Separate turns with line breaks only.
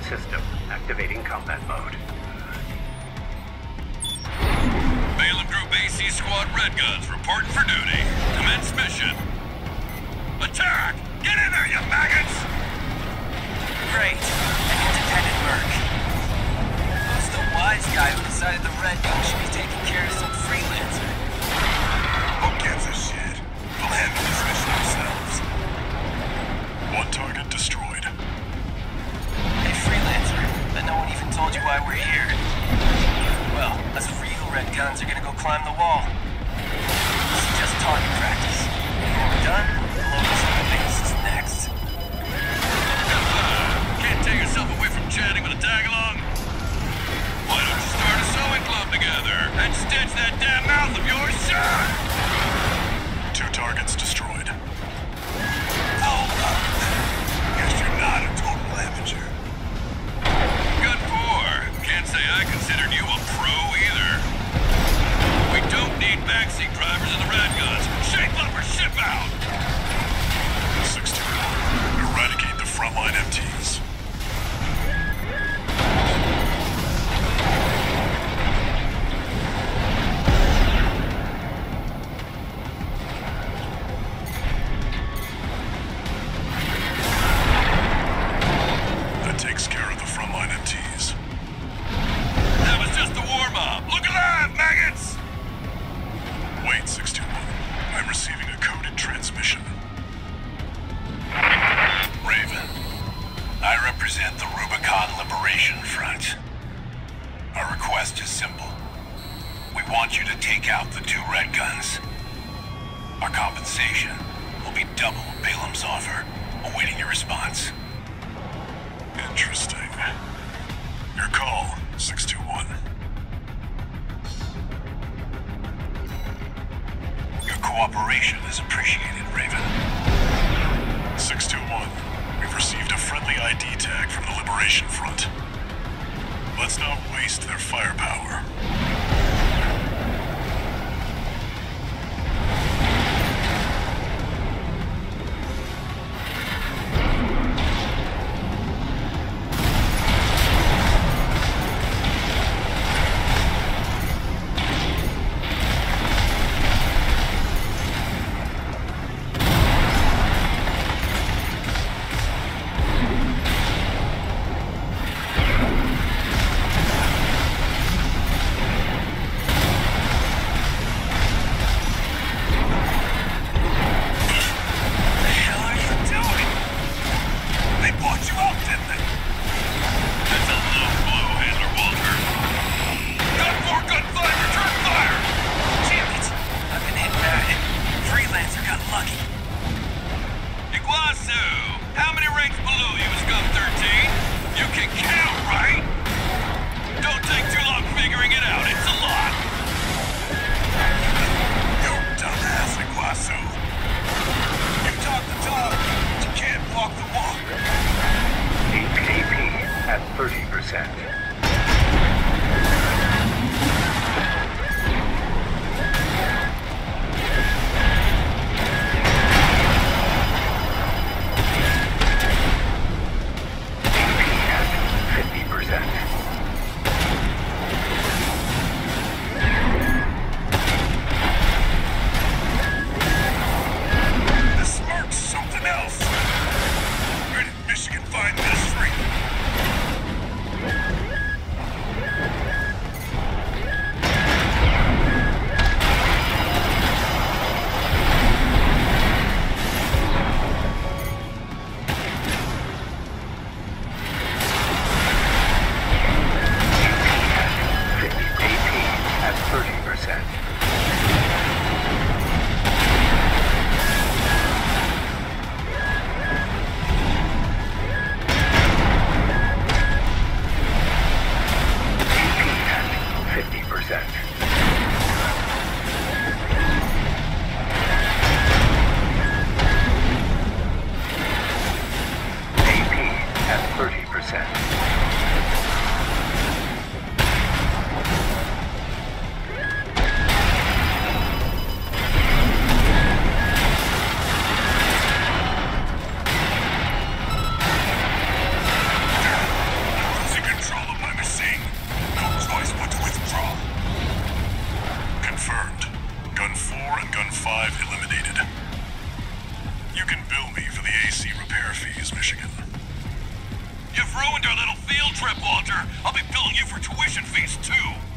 system. Activating combat mode.
Balaam Group AC Squad Red Guns reporting for duty. Commence mission. Attack! Get in there, you maggots!
Great. An independent merc. Who's the wise guy who decided the Red Gun should be taking care of some freelancer?
Who gives a shit? We'll handle this mission ourselves. One target destroyed.
Hey, freelancer. But no one even told you why we're here. Well, us real Red Guns are gonna go climb the wall. This is just target practice. When we're done, the locals on the base is next.
Can't take yourself away from chatting with a tag-along? Why don't you start a sewing club together and stitch that damn mouth of yours shut?
2 targets destroyed.
Oh,
Guess you're not a total amateur.
Good for. Can't say I considered you a pro either. We don't need backseat drivers in the Red Guns. Shape up or ship out!
6-2. Eradicate the frontline MTs. That takes care of the frontline MTs.
That was just the warm-up. Look alive, maggots!
Wait, 621. I'm receiving a coded transmission. Raven, I represent the Rubicon Liberation Front. Our request is simple. We want you to take out the 2 Red Guns. Our compensation will be double Balaam's offer, awaiting your response. Interesting. Your call, 621. Your cooperation is appreciated, Raven. 621. We've received a friendly ID tag from the Liberation Front. Let's not waste their firepower.
Iguazu! How many ranks below you, Scum 13? You can count, right? Don't take too long figuring it out, it's a lot.
You dumbass, Iguazu. You talk the talk, but you can't walk the walk.
APAP at 30%.
trip, Walter. I'll be billing you for tuition fees, too.